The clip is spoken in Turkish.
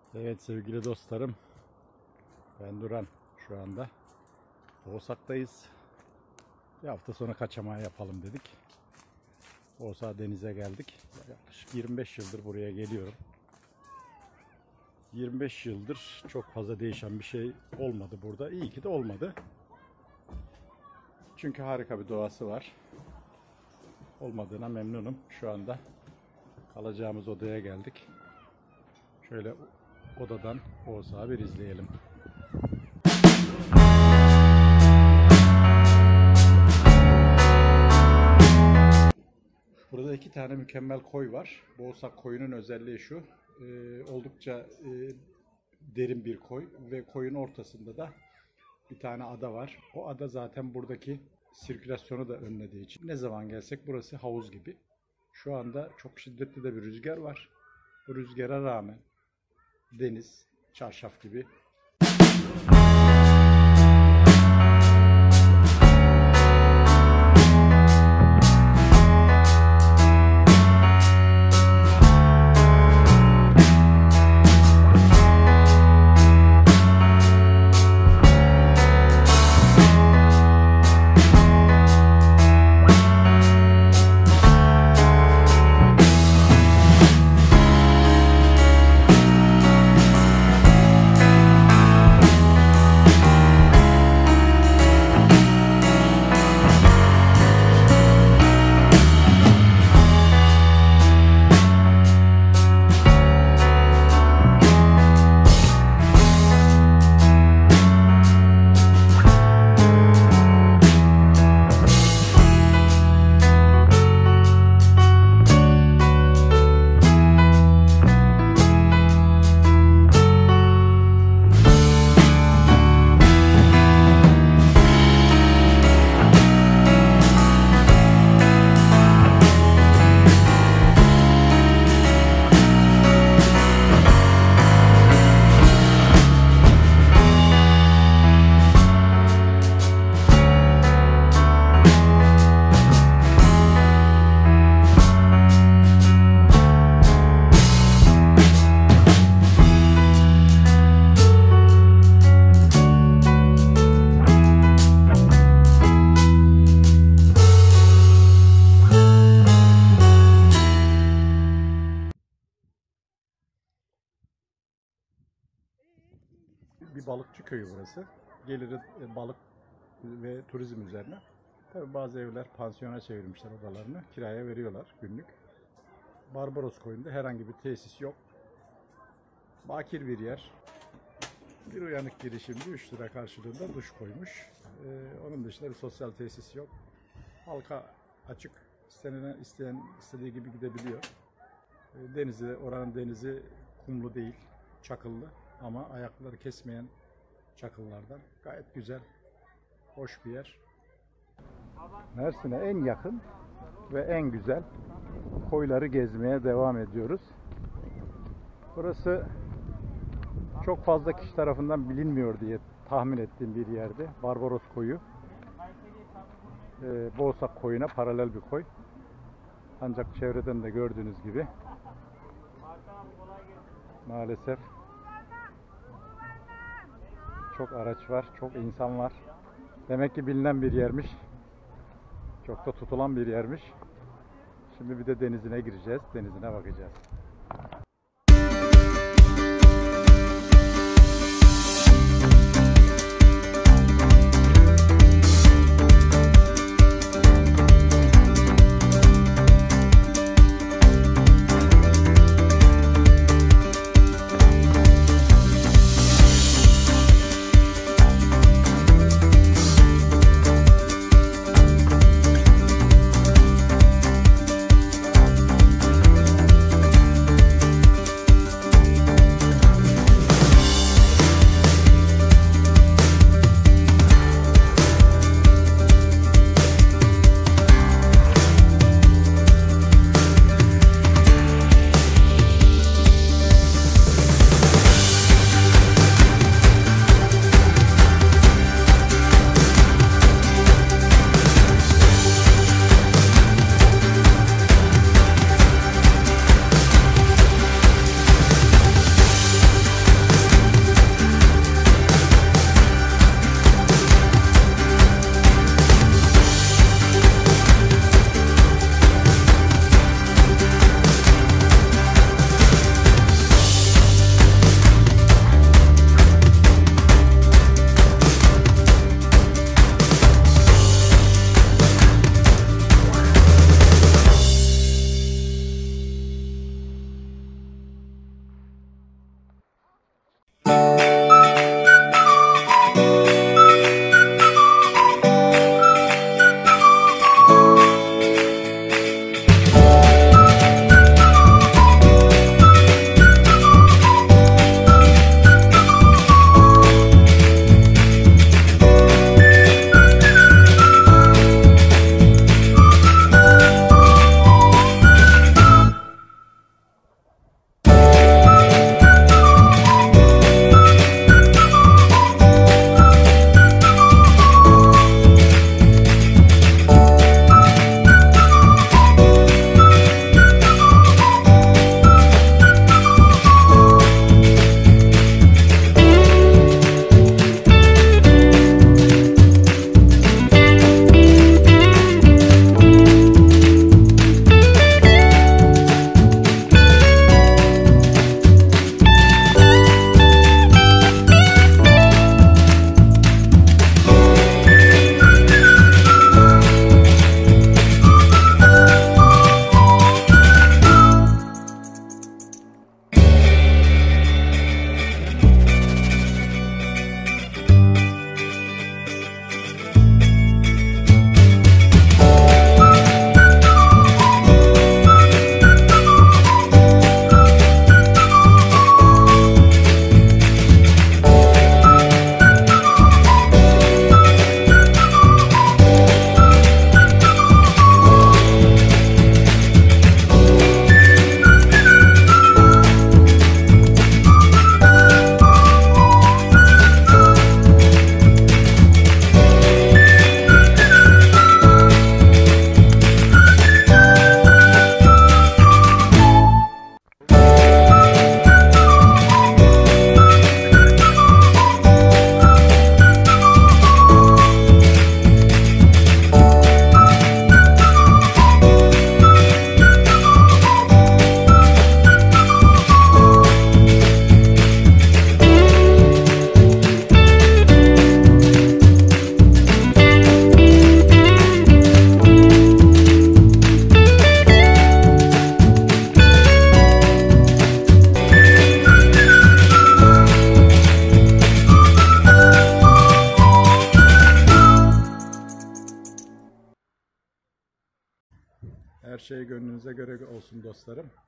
Evet sevgili dostlarım, ben Duran. Şu anda Boğsak'tayız. Bir hafta sonra kaçamağı yapalım dedik. Boğsak denize geldik. Yaklaşık 25 yıldır buraya geliyorum. 25 yıldır çok fazla değişen bir şey olmadı burada. İyi ki de olmadı. Çünkü harika bir doğası var. Olmadığına memnunum. Şu anda kalacağımız odaya geldik. Şöyle odadan Boğsak'ı bir izleyelim. Burada iki tane mükemmel koy var. Boğsak koyunun özelliği şu. Oldukça derin bir koy ve koyun ortasında da bir tane ada var. O ada zaten buradaki sirkülasyonu da önlediği için ne zaman gelsek burası havuz gibi. Şu anda çok şiddetli de bir rüzgar var. Bu rüzgara rağmen deniz çarşaf gibi. Bir balıkçı köyü burası. Geliri balık ve turizm üzerine. Tabii bazı evler pansiyona çevirmişler odalarını. Kiraya veriyorlar günlük. Barbaros koyunda herhangi bir tesis yok. Bakir bir yer. Bir uyanık girişimci 3 lira karşılığında duş koymuş. Onun dışında bir sosyal tesis yok. Halka açık. İsteyen istediği gibi gidebiliyor. Denizi, oranın denizi kumlu değil, çakıllı. Ama ayakları kesmeyen çakıllardan. Gayet güzel, hoş bir yer. Mersin'e en yakın ve en güzel koyları gezmeye devam ediyoruz. Burası çok fazla kişi tarafından bilinmiyor diye tahmin ettiğim bir yerde. Barbaros koyu. Boğsak koyuna paralel bir koy. Ancak çevreden de gördüğünüz gibi maalesef çok araç var, çok insan var. Demek ki bilinen bir yermiş. Çok da tutulan bir yermiş. Şimdi bir de denizine gireceğiz, denizine bakacağız. Her şey gönlünüze göre olsun dostlarım.